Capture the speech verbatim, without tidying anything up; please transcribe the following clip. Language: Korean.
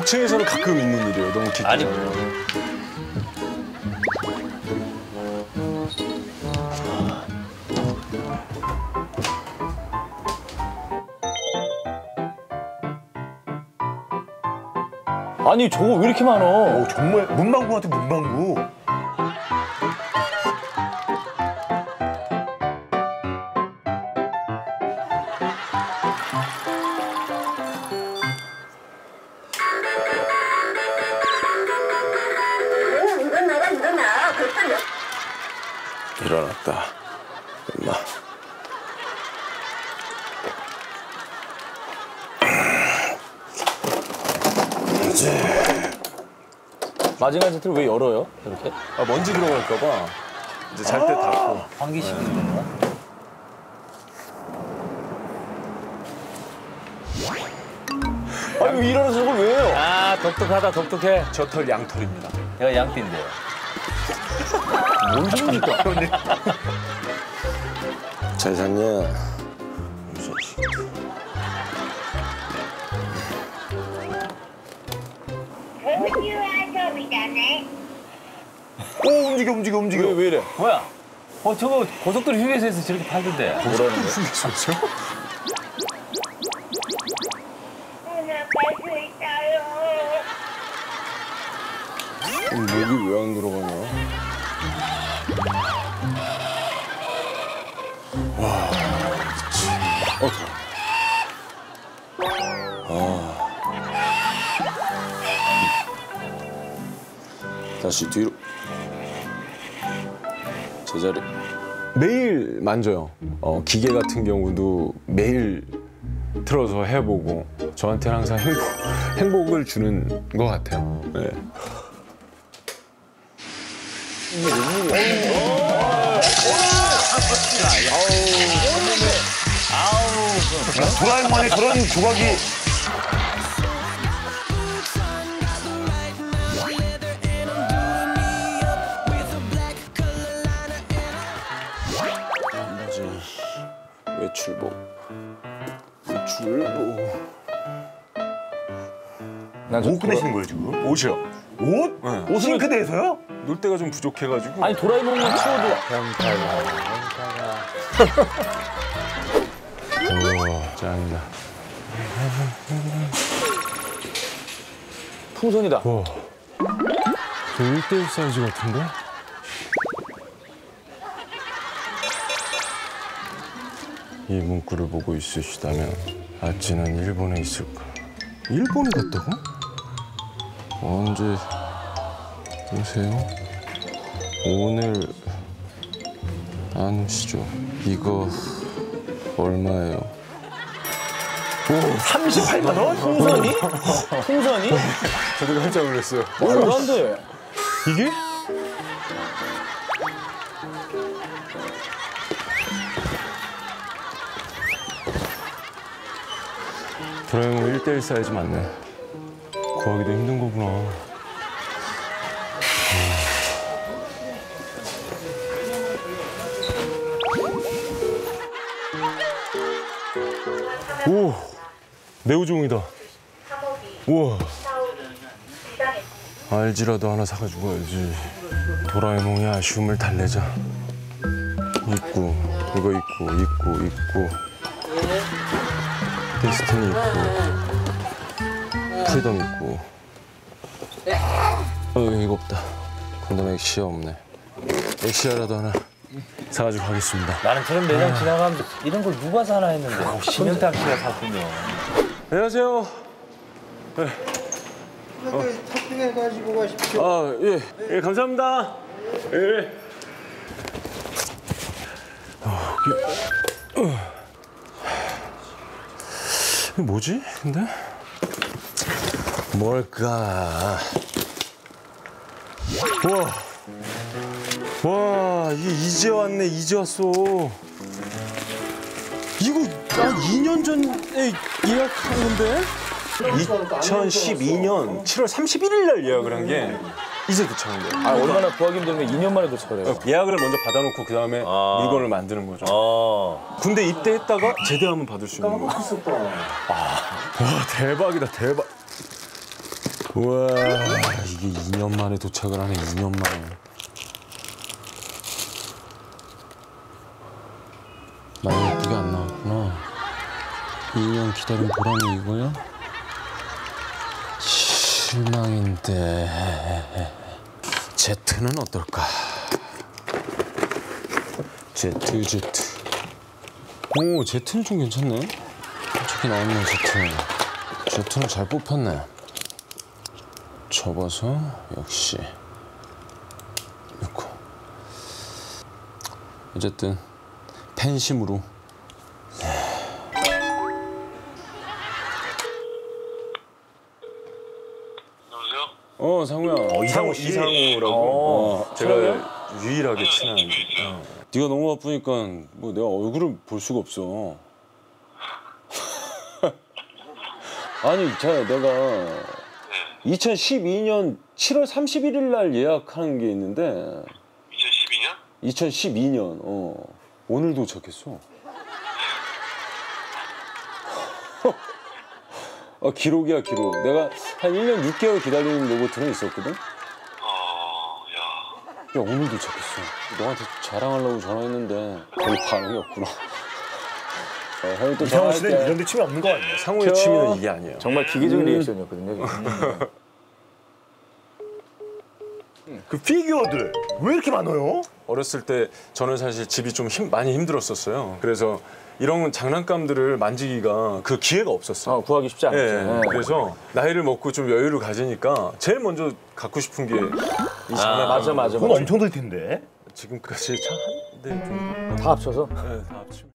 옥층에서는 가끔 있는 일이에요. 너무 기특해요. 아니. 아니 저거 왜 이렇게 많어? 오, 정말 문방구 같은 문방구. 일어났다. 엄마. 이제 마징가 제트를 왜 열어요? 이렇게? 아, 먼지 들어갈까 봐 이제 잘 때 닫고. 환기시키는 건가? 아니 일어나서 저걸 왜 해요? 아 독특하다 독특해. 저 털 양털입니다. 내가 양띠인데요. 뭔 소리입니까? 잘 잤냐? 오, 움직여, 움직여, 움직여. 왜, 왜 이래? 뭐야? 어 저거 고속도로 휴게소에서 저렇게 팔던데. 뭐라는 거야? 휴게소죠? 목이 왜 안 들어가냐? 와, 그치. 어, 아. 다시 뒤로. 제자리. 매일 만져요. 어, 기계 같은 경우도 매일 틀어서 해보고 저한테는 항상 행복, 행복을 주는 것 같아요. 네. 이게 웬일이야? 아우. 도라에몽의 그런 조각이. 외출복. 외출복. 뭐 꺼내시는 거예요, 지금? 옷이요. 옷? 네. 싱크대에서요? 놀 데가 좀 부족해가지고. 아니 도라에몽은 치워도. 우와, 짱이다. 풍선이다. 와, 저 일 대일 사이즈 같은데? 이 문구를 보고 있으시다면 아찌는 일본에 있을까? 일본에 갔다고? 언제 오세요? 오늘 안 오시죠? 이거 얼마예요? 오, 삼십팔만 원? 풍선이? 풍선이? 저도 깜짝 놀랐어요. 말도 안 돼. 이게? 도라에몽 일 대일 사이즈 맞네. 구하기도 힘든 거구나. 오, 네오종이다. 우와. 알지라도 하나 사가지고 가야지. 도라에몽의 아쉬움을 달래자. 있고, 이거 있고, 있고, 있고. 데스티니 있고. 프리덤 있고. 어, 이거 없다. 그다음에 엑시아 없네. 엑시아라도 하나 사가지고 가겠습니다. 나는 저런 매장 지나가면 이런 걸 누가 사나 했는데 신현탁 씨가 샀군요. 안녕하세요. 네. 그 탑핑해 가지고 가십시오. 아, 예. 예, 감사합니다. 예. 어, 이게, 어. 이게 뭐지? 근데? 뭘까? 와. 와, 이게 이제 왔네, 이제 왔어. 이거 한 이 년 전에 예약한 건데? 이천십이 년 칠월 삼십일일 날 예약을 한 게 이제 도착한 거예요. 아 얼마나 구하기 힘들면 이 년 만에 도착을 해요. 예약을 먼저 받아놓고 그 다음에 아. 물건을 만드는 거죠. 아. 군대 입대했다가 제대하면 받을 수 있는 거예요. 아, 와 대박이다 대박. 우와, 이게 이 년 만에 도착을 하네. 이 년 만에. 많이 예쁘게 안 나왔구나. 이 년 기다린 보람이 이거야? 실망인데. 제트는 어떨까? 제트, 제트. 오, 제트는 좀 괜찮네. 좋게 나왔네, 제트. 제트는 잘 뽑혔네. 접어서 역시 넣고. 어쨌든 팬심으로. 여보세요? 어, 상우야. 어, 이상우 씨. 이상우라고. 어, 어, 제가 유일하게 친한. 어. 네가 너무 바쁘니까 뭐 내가 얼굴을 볼 수가 없어. 아니, 자, 내가 이천십이 년 칠월 삼십일일 날 예약한 게 있는데 이천십이 년? 이천십이 년, 어. 오늘 도착했어. 아, 기록이야, 기록. 내가 한 일 년 육 개월 기다리는 로봇은 있었거든? 야, 어, 야. 오늘 도착했어. 너한테 자랑하려고 전화했는데 거의 반응이 없구나. 어, 형이 또 이상우 씨는 전화할게. 이런 데 취미 없는 거 아니에요? 상우의 저- 취미는 이게 아니에요. 정말 기계적인 리액션이었거든요. 그 피규어들 왜 이렇게 많아요? 어렸을 때 저는 사실 집이 좀 힘, 많이 힘들었었어요. 그래서 이런 장난감들을 만지기가 그 기회가 없었어요. 어, 구하기 쉽지 않았죠. 예, 네. 그래서 나이를 먹고 좀 여유를 가지니까 제일 먼저 갖고 싶은 게 이 장난감. 아, 맞아, 맞아, 돈 맞아. 엄청 들 텐데. 지금까지 참 한데 좀 다 합쳐서. 네, 다 합치면.